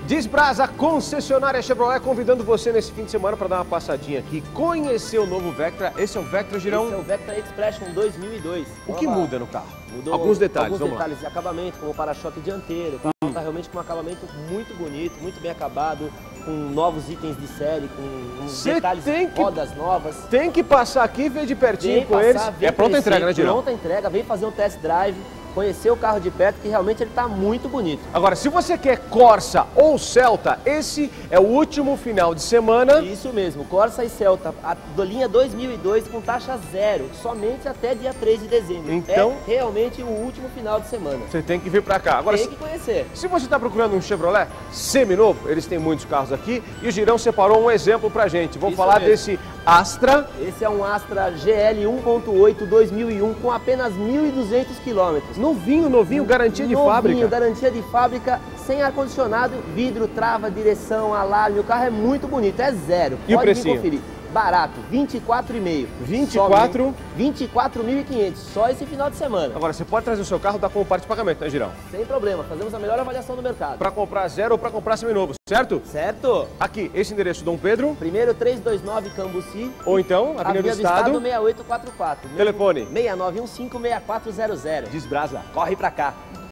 Desbrasa, concessionária Chevrolet, convidando você nesse fim de semana para dar uma passadinha aqui, conhecer o novo Vectra. Esse é o Vectra, Girão? Esse é o Vectra Expression 2002. O que muda no carro? Mudou alguns detalhes, alguns vamos detalhes de acabamento, como o para-choque dianteiro. O carro está realmente com um acabamento muito bonito, muito bem acabado, com novos itens de série, com uns detalhes, rodas novas. Tem que passar aqui, ver de pertinho com eles. É pronta entrega, né, Girão? Pronta entrega, vem fazer um test drive, conhecer o carro de perto, que realmente ele está muito bonito. Agora, se você quer Corsa ou Celta, esse é o último final de semana. Isso mesmo, Corsa e Celta, a linha 2002 com taxa zero, somente até dia 3 de dezembro. Então, é realmente o último final de semana. Você tem que vir para cá. Agora, tem que conhecer. Se você está procurando um Chevrolet seminovo, eles têm muitos carros aqui e o Girão separou um exemplo pra gente. Vamos falar desse Astra. Esse é um Astra GL 1.8 2001 com apenas 1.200 quilômetros. Novinho, garantia de fábrica. Garantia de fábrica, sem ar-condicionado, vidro, trava, direção, alarme. O carro é muito bonito, é zero. E o precinho? Conferir. Barato, 24,5. 24? 24.500, só esse final de semana. Agora, você pode trazer o seu carro, dar como parte de pagamento, né, Girão? Sem problema, fazemos a melhor avaliação do mercado. Para comprar zero ou para comprar seminovo, certo? Certo. Aqui, esse endereço, Dom Pedro. Primeiro 329 Cambuci. Ou então, Avenida do Estado 6844. Telefone 6915-6400. Desbrasa. Corre pra cá.